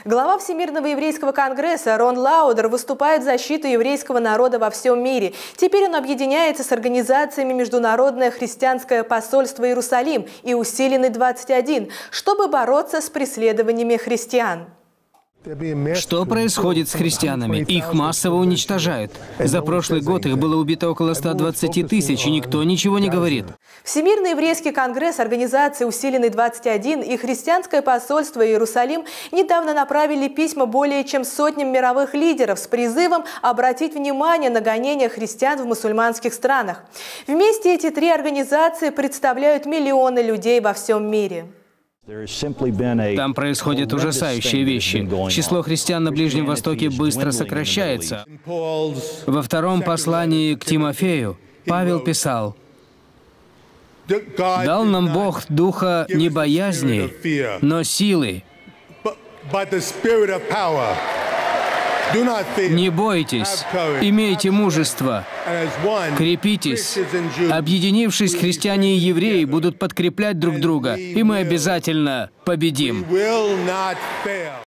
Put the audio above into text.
Глава Всемирного еврейского конгресса Рон Лаудер выступает в защиту еврейского народа во всем мире. Теперь он объединяется с организациями Международное христианское посольство Иерусалим и Усиленный 21, чтобы бороться с преследованиями христиан. Что происходит с христианами? Их массово уничтожают. За прошлый год их было убито около 120 тысяч, и никто ничего не говорит. Всемирный еврейский конгресс, организация «Усиленный 21» и христианское посольство Иерусалим недавно направили письма более чем сотням мировых лидеров с призывом обратить внимание на гонения христиан в мусульманских странах. Вместе эти три организации представляют миллионы людей во всем мире. Там происходят ужасающие вещи. Число христиан на Ближнем Востоке быстро сокращается. Во втором послании к Тимофею Павел писал: «Дал нам Бог духа не боязни, но силы. Не бойтесь, имейте мужество, крепитесь. Объединившись, христиане и евреи будут подкреплять друг друга, и мы обязательно победим».